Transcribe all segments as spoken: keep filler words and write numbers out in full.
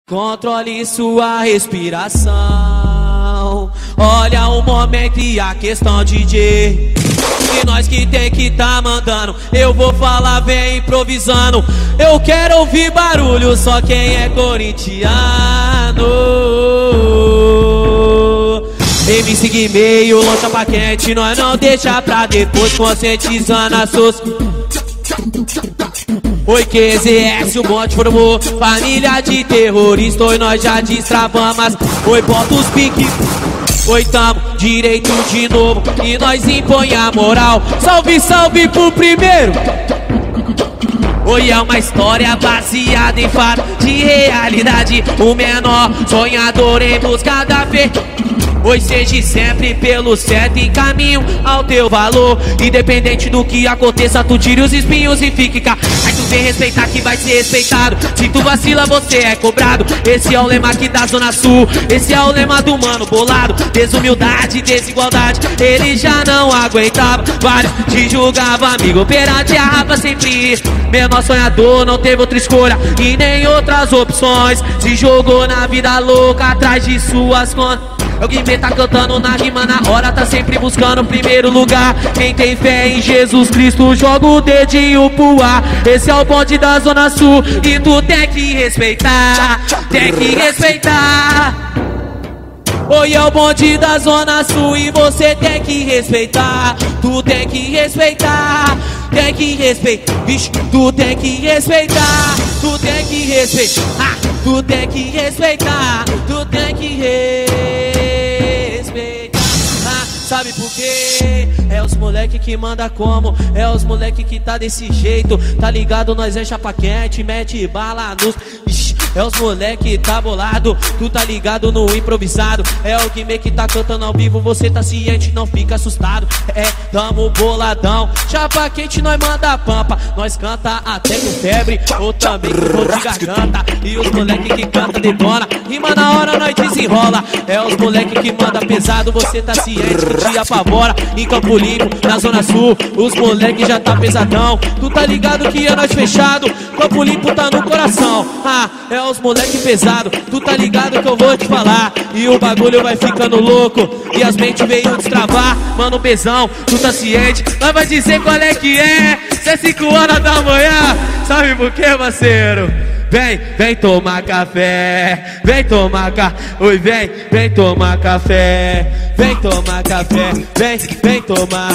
Controle sua respiração. Olha o momento e a questão, D J. E nós que tem que tá mandando. Eu vou falar, vem improvisando. Eu quero ouvir barulho, só quem é corintiano. M C Guimeio, longe pra quente. Nós não deixa pra depois, conscientizando a sociedade. Oi, Q Z S, o bonde formou família de terroristas. Oi, nós já destravamos. Oi, bota os piques. Oi, tamo direito de novo e nós impõe a moral. Salve, salve pro primeiro. Oi, é uma história baseada em fato de realidade. O menor sonhador em busca da fé. Oi, seja sempre pelo certo e caminho ao teu valor. Independente do que aconteça, tu tire os espinhos e fique cá. Aí tu vem respeitar que vai ser respeitado. Se tu vacila, você é cobrado. Esse é o lema aqui da Zona Sul. Esse é o lema do mano bolado. Desumildade, desigualdade, ele já não aguentava. Vários te julgava, amigo perante a rapa sempre. Menor sonhador não teve outra escolha e nem outras opções. Se jogou na vida louca atrás de suas contas. É o Guimê tá cantando na rima, na hora tá sempre buscando o primeiro lugar. Quem tem fé em Jesus Cristo joga o dedinho pro ar. Esse é o bonde da Zona Sul e tu tem que respeitar, tem que respeitar. Oi, é o bonde da Zona Sul e você tem que respeitar. Tu tem que respeitar, tem que respeitar. Vixe, tu tem que respeitar, tu tem que respeitar. Tu tem que respeitar, tu tem que respeitar. Ah, sabe por quê? É os moleque que manda como, é os moleque que tá desse jeito. Tá ligado, nós é chapa quente, mete bala nos... Ixi, é os moleque tá bolado, tu tá ligado no improvisado. É o Guimê que tá cantando ao vivo, você tá ciente, não fica assustado. É, tamo boladão, chapa quente, nós manda pampa. Nós canta até com febre, ou também com dor de garganta. E os moleque que canta detona, rima na hora nós desenrola. É os moleque que manda pesado, você tá ciente que te apavora. Em Campo Limpo, na Zona Sul, os moleque já tá pesadão. Tu tá ligado que é nós fechado, Campo Limpo tá no coração. Ah, é os moleque pesado, tu tá ligado que eu vou te falar. E o bagulho vai ficando louco e as mentes veio destravar. Mano, bezão, tu tá ciente, nós vai dizer qual é que é. Se é cinco horas da manhã, sabe por quê, parceiro? Vem, vem tomar café, vem tomar café. Oi, vem, vem tomar café, vem tomar café, vem, vem tomar.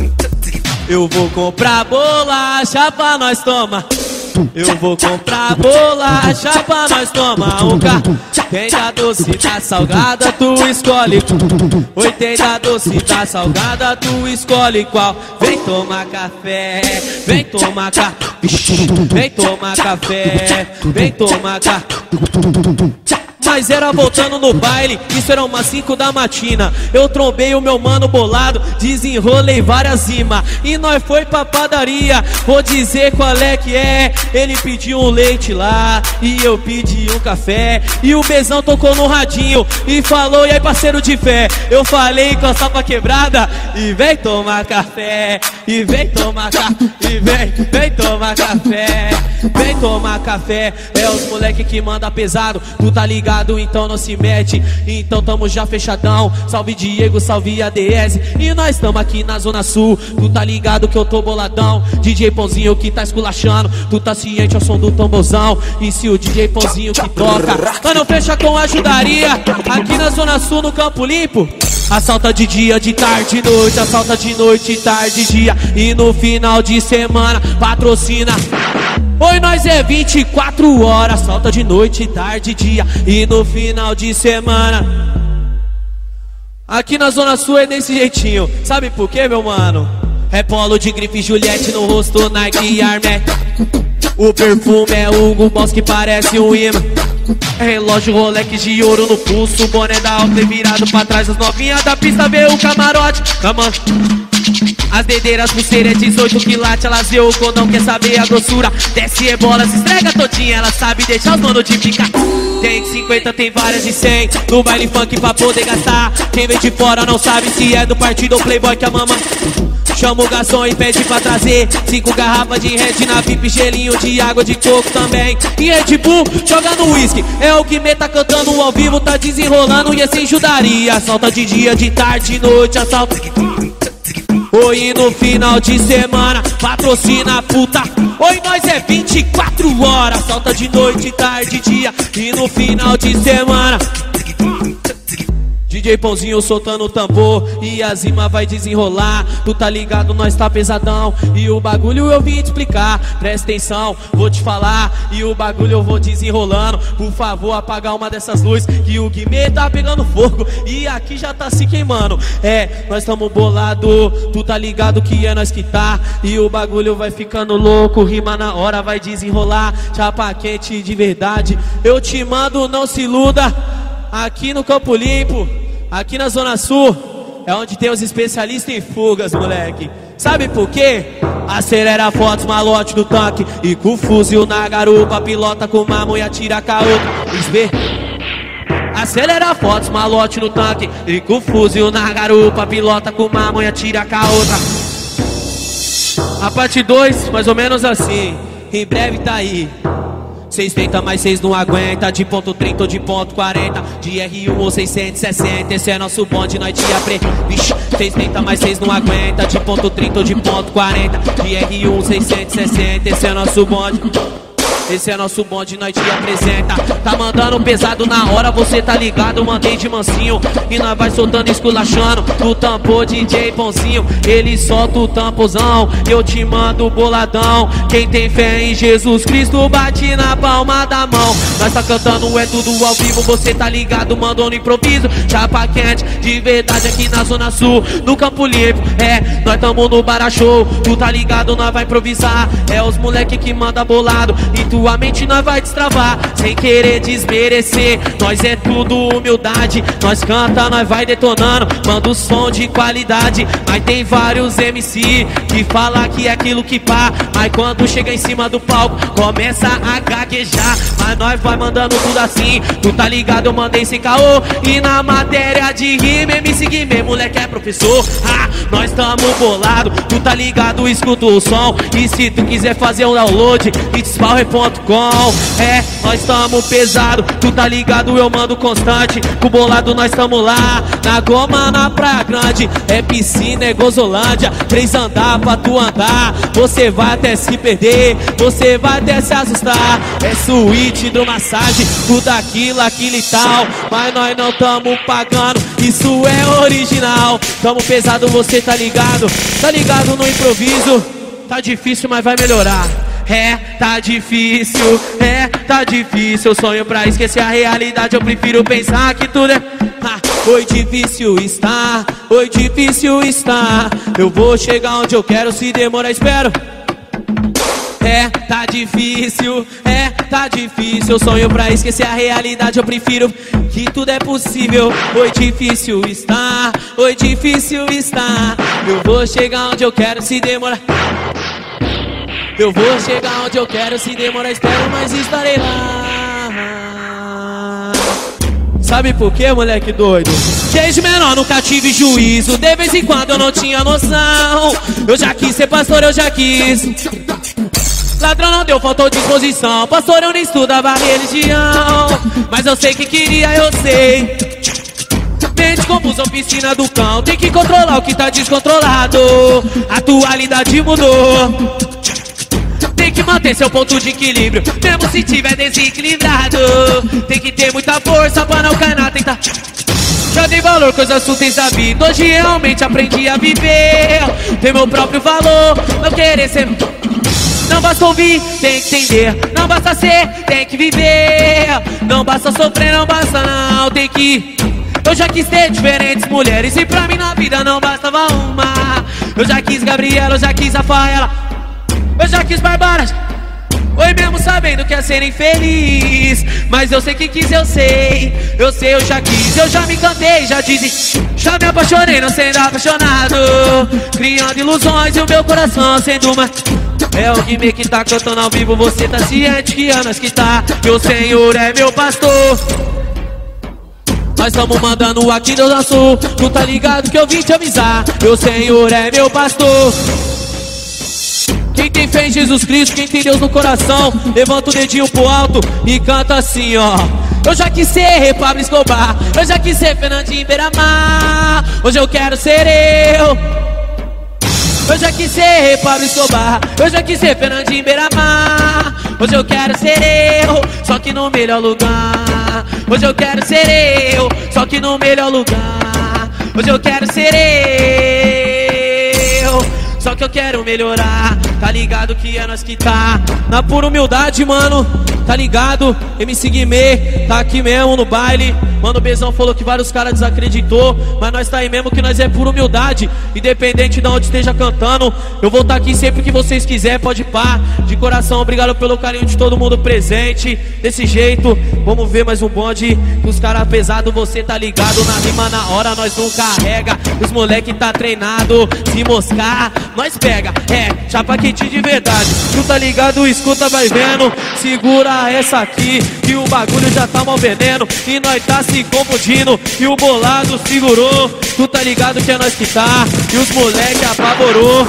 Eu vou comprar bolacha pra nós tomar. Eu vou comprar bolacha pra nós tomar um carro. Tem da doce, da salgada, tu escolhe. Oi, tem da doce, da salgada, tu escolhe qual. Vem tomar café, vem tomar café. Vem tomar café, vem tomar café. Mas era voltando no baile, isso era umas cinco da matina. Eu trombei o meu mano bolado, desenrolei várias rimas e nós foi pra padaria. Vou dizer qual é que é. Ele pediu um leite lá e eu pedi um café. E o Bezão tocou no radinho e falou: e aí, parceiro de fé? Eu falei com a sapa quebrada e vem tomar café, e vem tomar café, e vem, vem tomar café, vem tomar café. É os moleque que manda pesado, tu tá ligado? Então não se mete, então tamo já fechadão. Salve Diego, salve A D S. E nós tamo aqui na Zona Sul, tu tá ligado que eu tô boladão. D J Pãozinho que tá esculachando, tu tá ciente ao som do tamborzão. E se o D J Pãozinho que toca, mas não fecha com ajudaria. Aqui na Zona Sul, no Campo Limpo, assalta de dia, de tarde, de noite. Assalta de noite, tarde, dia. E no final de semana patrocina. Oi, nós é vinte e quatro horas, solta de noite, tarde, dia e no final de semana. Aqui na Zona Sul é desse jeitinho, sabe por quê, meu mano? É polo de grife Juliette no rosto, Nike e Armé. O perfume é Hugo Boss que parece um imã. É relógio Rolex de ouro no pulso, boné da alta e virado pra trás. As novinhas da pista vê o camarote. Come on. As dedeiras, pulseira é dezoito quilates, elas vê o condão, quer saber a grossura. Desce rebola, se esfrega todinha, ela sabe deixar os donos de picar. Tem cinquenta, tem várias de cem, no baile funk pra poder gastar. Quem vem de fora não sabe se é do partido ou playboy que a mama. Chama o garçom e pede pra trazer cinco garrafas de Red na V I P, gelinho de água de coco também. E Red Bull jogando whisky, é o que me tá cantando ao vivo, tá desenrolando e é sem judaria. Assalta de dia, de tarde, de noite, assalta. Oi, no final de semana, patrocina a puta. Oi, nós é vinte e quatro horas, assalta de noite, tarde, dia. E no final de semana D J Pãozinho soltando o tambor e a zima vai desenrolar. Tu tá ligado, nós tá pesadão e o bagulho eu vim te explicar. Presta atenção, vou te falar e o bagulho eu vou desenrolando. Por favor, apagar uma dessas luzes que o Guimê tá pegando fogo e aqui já tá se queimando. É, nós tamo bolado, tu tá ligado que é nós que tá. E o bagulho vai ficando louco, rima na hora vai desenrolar. Chapa quente de verdade, eu te mando, não se iluda. Aqui no Campo Limpo, aqui na Zona Sul, é onde tem os especialistas em fugas, moleque. Sabe por quê? Acelera fotos, malote do tanque e com fuzil na garupa, pilota com uma mão e atira com a outra. Vê? Acelera fotos, malote no tanque e com fuzil na garupa, pilota com uma mão e atira com a outra. A parte dois, mais ou menos assim, em breve tá aí. Cês tenta, mas cês não aguenta. De ponto trinta ou de ponto quarenta, de R um ou seiscentos e sessenta. Esse é nosso bonde, nós te apre... Vixe, cês tenta, mas cês não aguenta. De ponto trinta ou de ponto quarenta, de R um seiscentos e sessenta. Esse é nosso bonde. Esse é nosso bonde, nós te apresenta. Tá mandando pesado na hora, você tá ligado, mandei de mansinho. E nós vai soltando esculachando no tampô D J Pãozinho. Ele solta o tampozão, eu te mando boladão. Quem tem fé em Jesus Cristo bate na palma da mão. Nós tá cantando, é tudo ao vivo, você tá ligado, mandou no improviso. Chapa quente, de verdade aqui na Zona Sul, no Campo Limpo. É, nós tamo no Bara Show, tu tá ligado, nós vai improvisar. É os moleque que manda bolado e tu tua mente nós vai destravar, sem querer desmerecer. Nós é tudo humildade, nós canta, nós vai detonando, manda o som de qualidade. Mas tem vários M C que fala que é aquilo que pá, mas quando chega em cima do palco começa a gaguejar. Mas nós vai mandando tudo assim, tu tá ligado, eu mandei sem caô. E na matéria de rima, M C Guimê, moleque é professor. Ah, nós tamo bolado, tu tá ligado, escuta o som. E se tu quiser fazer um download, hitspower ponto com. É, nós tamo pesado, tu tá ligado, eu mando constante. Com bolado nós tamo lá, na Goma, na Praia Grande. É piscina, é Gozolândia, três andar pra tu andar. Você vai até se perder, você vai até se assustar. É suíte, hidromassagem, tudo aquilo, aquilo e tal. Mas nós não tamo pagando, isso é original. Tamo pesado, você tá ligado, tá ligado no improviso. Tá difícil, mas vai melhorar. É, tá difícil, é, tá difícil. Eu sonho pra esquecer a realidade, eu prefiro pensar que tudo é... Ah, oi, difícil está, oi, difícil está. Eu vou chegar onde eu quero, se demorar espero. É, tá difícil, é, tá difícil. Eu sonho pra esquecer a realidade, eu prefiro que tudo é possível. Oi, difícil está, oi, difícil está. Eu vou chegar onde eu quero, se demorar. Eu vou chegar onde eu quero, se demorar espero, mas estarei lá. Sabe por quê, moleque doido? Desde menor nunca tive juízo, de vez em quando eu não tinha noção. Eu já quis ser pastor, eu já quis. Ladrão não deu, faltou disposição. Pastor eu nem estudava religião, mas eu sei que queria, eu sei. Mente confusão, piscina do cão. Tem que controlar o que tá descontrolado. A atualidade mudou. Tem que manter seu ponto de equilíbrio, mesmo se tiver desequilibrado. Tem que ter muita força pra não cair na tentação. Já dei valor, coisas úteis da vida. Hoje realmente aprendi a viver. Ter meu próprio valor, não querer ser... Não basta ouvir, tem que entender. Não basta ser, tem que viver. Não basta sofrer, não basta não, tem que... Eu já quis ter diferentes mulheres e pra mim na vida não bastava uma. Eu já quis Gabriela, eu já quis Rafaela, eu já quis Bárbara, Foi mesmo sabendo que é ser infeliz, mas eu sei que quis, eu sei. Eu sei, eu já quis, eu já me encantei, já disse. Já me apaixonei, não sendo apaixonado, criando ilusões e o meu coração sendo uma... É o Guimê que tá cantando ao vivo, você tá ciente que é nós que tá. Que o Senhor é meu pastor. Nós tamo mandando aqui do nosso. Tu tá ligado que eu vim te avisar. Meu Senhor é meu pastor. Quem tem fé em Jesus Cristo, quem tem Deus no coração, levanta o dedinho pro alto e canta assim, ó. Eu já quis ser Pablo Escobar, eu já quis ser Fernandinho Beiramar. Hoje eu quero ser eu. Eu já quis ser Pablo Escobar, eu já quis ser Fernandinho Beiramar. Hoje eu quero ser eu, só que no melhor lugar. Hoje eu quero ser eu, só que no melhor lugar. Hoje eu quero ser eu, só que eu quero melhorar. Tá ligado que é nós que tá na pura humildade, mano. Tá ligado? M C Guimê tá aqui mesmo no baile. Mano, o Bezão falou que vários caras desacreditou, mas nós tá aí mesmo que nós é pura humildade. Independente de onde esteja cantando, eu vou estar aqui sempre que vocês quiserem, pode pá. De coração, obrigado pelo carinho de todo mundo presente. Desse jeito, vamos ver mais um bonde. Os caras pesados, você tá ligado. Na rima, na hora, nós não carrega. Os moleque tá treinado, se moscar, nós pega. É, chapa quente de verdade. Tu tá ligado, escuta, vai vendo. Segura essa aqui, que o bagulho já tá mal veneno. E nós tá se confundindo, e o bolado segurou. Tu tá ligado que é nós que tá, e os moleque apavorou.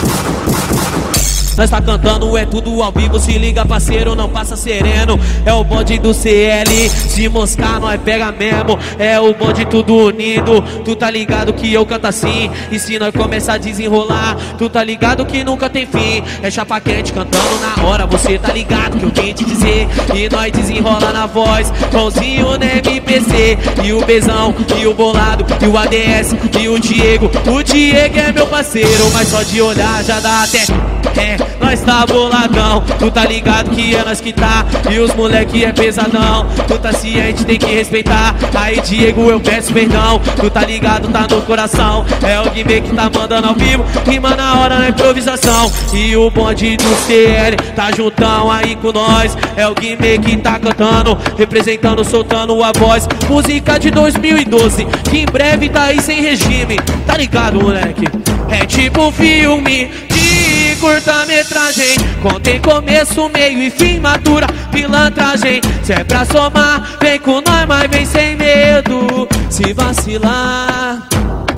Nós tá cantando, é tudo ao vivo, se liga parceiro, não passa sereno. É o bonde do C L, se moscar nós pega mesmo. É o bonde tudo unido, tu tá ligado que eu canto assim. E se nós começar a desenrolar, tu tá ligado que nunca tem fim. É chapa quente cantando na hora, você tá ligado que eu vim te dizer. E nós desenrola na voz, Pãozinho no M P C. E o Bezão, e o Bolado, e o A D S, e o Diego. O Diego é meu parceiro, mas só de olhar já dá até... É, nós tá boladão, tu tá ligado que é nós que tá. E os moleque é pesadão, tu tá ciente, tem que respeitar. Aí Diego, eu peço perdão, tu tá ligado, tá no coração. É o Guimê que tá mandando ao vivo, rima na hora na improvisação. E o bonde do C L tá juntão aí com nós. É o Guimê que tá cantando, representando, soltando a voz. Música de dois mil e doze, que em breve tá aí sem regime. Tá ligado, moleque? É tipo um filme de curta-metragem, contém começo, meio e fim, madura pilantragem. Se é pra somar, vem com nós, mas vem sem medo. Se vacilar.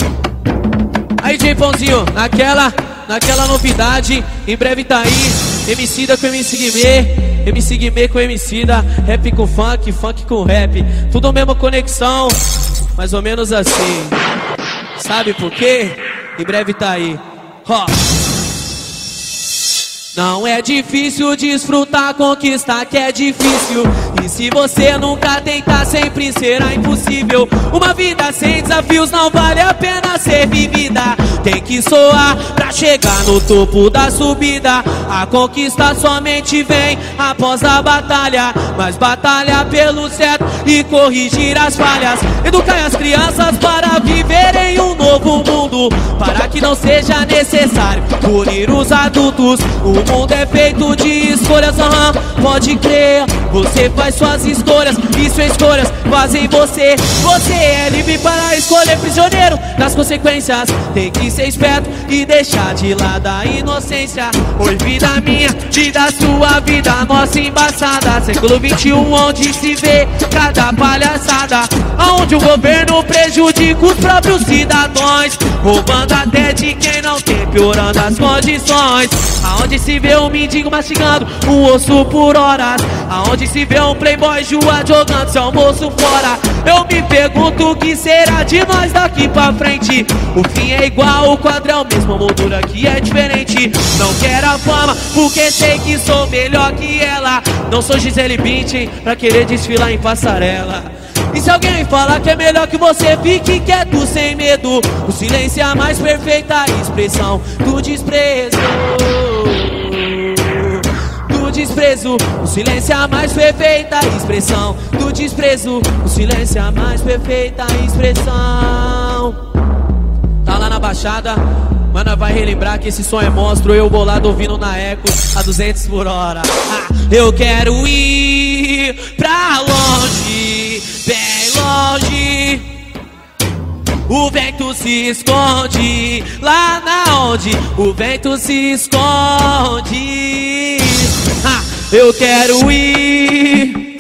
Aí, Pãozinho, naquela, naquela novidade, em breve tá aí. Emicida com M C Guimê, M C Guimê com Emicida, rap com funk, funk com rap. Tudo a mesma conexão, mais ou menos assim. Sabe por quê? Em breve tá aí. Ó. Não é difícil desfrutar, conquistar que é difícil. E se você nunca tentar, sempre será impossível. Uma vida sem desafios não vale a pena ser vivida. Tem que soar pra chegar no topo da subida. A conquista somente vem após a batalha, mas batalha pelo certo e corrigir as falhas. Educar as crianças para viverem um novo mundo, para que não seja necessário punir os adultos. O mundo é feito de escolhas, uhum, pode crer. Você faz suas escolhas e suas escolhas fazem você. Você é livre para escolher, prisioneiro das consequências. Tem que ser esperto e deixar de lado a inocência. Oi, vida minha, vida sua, vida nossa embaçada. Século vinte e um, onde se vê cada palhaçada, onde o governo prejudica os próprios cidadãos, roubando até de quem não tem, piorando as condições. Aonde se vê um mendigo mastigando um osso por horas, aonde se vê um playboy joa jogando seu almoço fora. Eu me pergunto o que será de nós daqui pra frente. O fim é igual, o quadro é o mesmo, a moldura aqui é diferente. Não quero a fama, porque sei que sou melhor que ela. Não sou Gisele Bündchen pra querer desfilar em passarela. E se alguém falar que é melhor que você, fique quieto sem medo. O silêncio é a mais perfeita expressão do desprezo. Do desprezo. O silêncio é a mais perfeita expressão do desprezo. O silêncio é a mais perfeita expressão. Tá lá na Baixada, Mas nós vai relembrar que esse som é monstro. Eu bolado ouvindo na eco a duzentos por hora. Ah, eu quero ir pra longe, bem longe. O vento se esconde lá na onde o vento se esconde. Ah, eu quero ir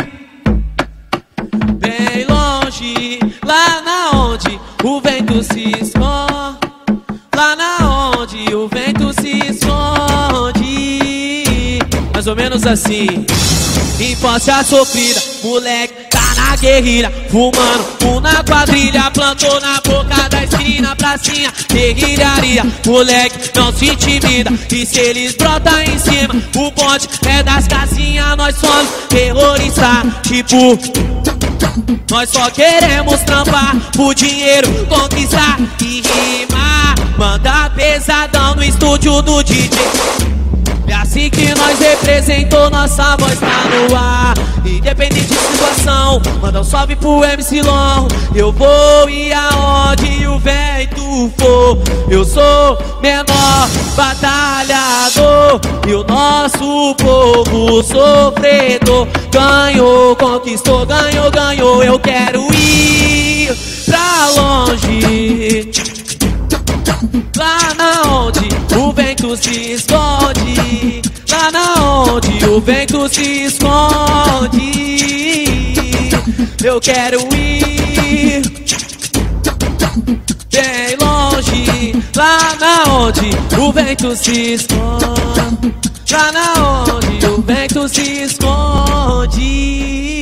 bem longe, lá na onde o vento se esconde. Lá na onde o vento se esconde. Mais ou menos assim. Infância sofrida, moleque tá na guerrilha, fumando um na quadrilha, plantou na boca da esquina, pracinha, guerrilharia. Moleque não se intimida, e se eles brotam em cima, o bonde é das casinhas. Nós somos terroristas, tipo, nós só queremos trampar por dinheiro, conquistar e rimar. Manda pesadão no estúdio do D J. É assim que nós representou, nossa voz tá no ar. Independente de situação, manda um salve pro M C Long. Eu vou ir aonde o vento for. Eu sou menor batalhador, e o nosso povo sofredor ganhou, conquistou, ganhou, ganhou. Eu quero ir pra longe, lá na onde o vento se esconde. Lá na onde o vento se esconde. Eu quero ir bem longe, lá na onde o vento se esconde. Lá na onde o vento se esconde.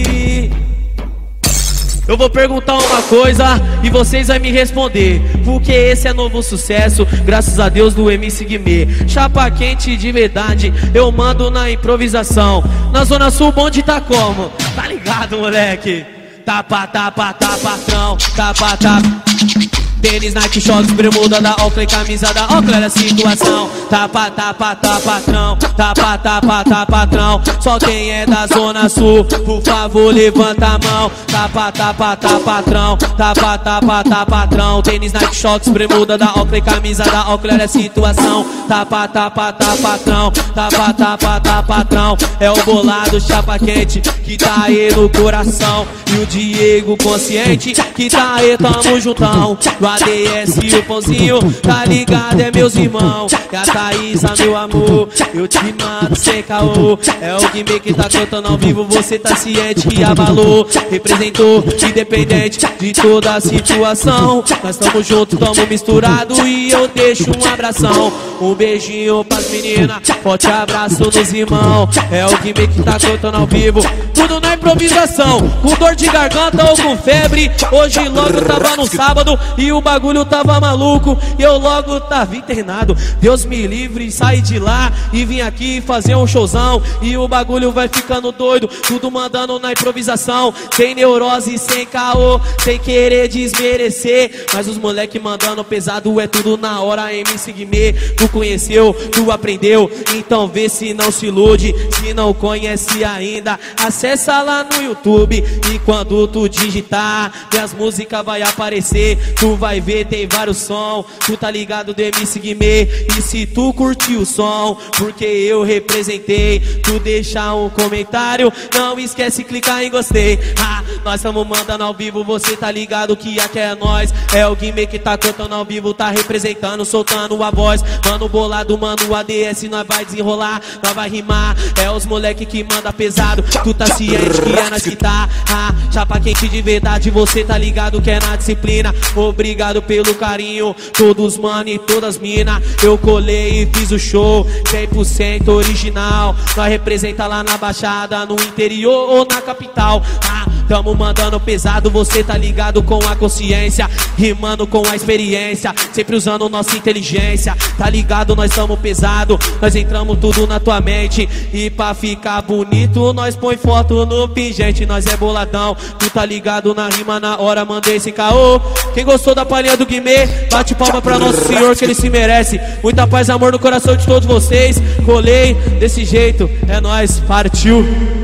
Eu vou perguntar uma coisa e vocês vão me responder, porque esse é novo sucesso, graças a Deus, do M C Guimê. Chapa quente de verdade, eu mando na improvisação. Na Zona Sul, o bonde tá como? Tá ligado, moleque? Tapa, tapa, tapa, patrão, tapa, tapa. Tênis, Nike, shorts, bermuda da Oakley, camisa da Oakley, olha a situação. Tapa, tapa, tapa, patrão, tapa, tapa, tapa, patrão. Só quem é da Zona Sul, por favor, levanta a mão. Tapa, tapa, tapa, patrão, tapa, tapa, tapa, patrão. Tênis, Nike, shorts, bermuda da Oakley, camisa da Oakley, olha a situação. Tapa, tapa, tapa, patrão, tapa, tapa, tapa, patrão. É o bolado chapa quente que tá aí no coração, e o Diego consciente que tá aí, tamo juntão. A D S e o Pãozinho, tá ligado, é meus irmãos. E a Thaísa, meu amor, eu te mando sem caô. É o Guimê que tá cantando ao vivo, você tá ciente que abalou. Representou, independente de toda a situação. Nós tamo junto, tamo misturado, e eu deixo um abração. Um beijinho pras meninas, forte abraço nos irmãos. É o Guimê que tá cantando ao vivo, tudo na improvisação. Com dor de garganta ou com febre, hoje logo tava no sábado e o bagulho tava maluco, e eu logo tava internado. Deus me livre, saí de lá e vim aqui fazer um showzão, e o bagulho vai ficando doido, tudo mandando na improvisação. Sem neurose, sem caô, sem querer desmerecer, mas os moleque mandando pesado, é tudo na hora. M C Guimê, tu conheceu, tu aprendeu, então vê se não se ilude. Se não conhece ainda, acessa lá no YouTube, e quando tu digitar, minhas músicas vai aparecer. Tu vai ver, tem vários sons, tu tá ligado do M C Guimê. E se tu curtiu o som, porque eu representei, tu deixa um comentário, não esquece clicar em gostei. Ah, nós tamo mandando ao vivo, você tá ligado que aqui é nós. É o Guimê que tá cantando ao vivo, tá representando, soltando a voz. Mano bolado, mano, o A D S, nós vai desenrolar, nós vai rimar. É os moleque que manda pesado, tu tá ciente que é nós que tá. Ah, chapa quente de verdade, você tá ligado que é na disciplina. Obrigado pelo carinho, todos mano e todas mina. Eu colei e fiz o show cem por cento original. Nós representa lá na Baixada, no interior ou na capital. Ah, tamo mandando pesado, você tá ligado com a consciência, rimando com a experiência, sempre usando nossa inteligência. Tá ligado, nós tamo pesado, nós entramos tudo na tua mente, e pra ficar bonito nós põe foto no pingente. Nós é boladão, tu tá ligado na rima na hora, mandei esse caô. Quem gostou da palhinha do Guimê, bate palma pra Nosso Senhor que ele se merece. Muita paz e amor no coração de todos vocês. Colei desse jeito, é nóis, partiu.